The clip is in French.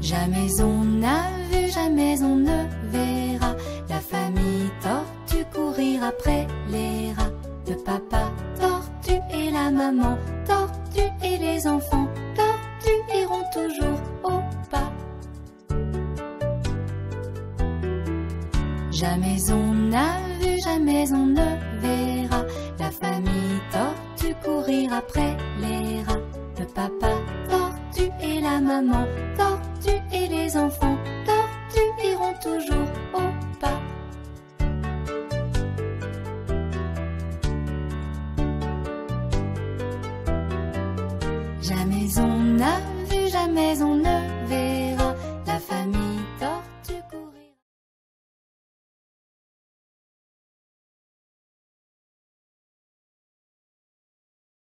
Jamais on n'a vu, jamais on ne verra la famille tortue courir après les rats. Le papa tortue et la maman tortue et les enfants tortues iront toujours au pas. Jamais on n'a vu, jamais on ne verra la famille tortue courir après les rats. Le papa tortue et la maman tortue et les enfants tortues iront toujours au pas. Jamais on n'a vu, jamais on ne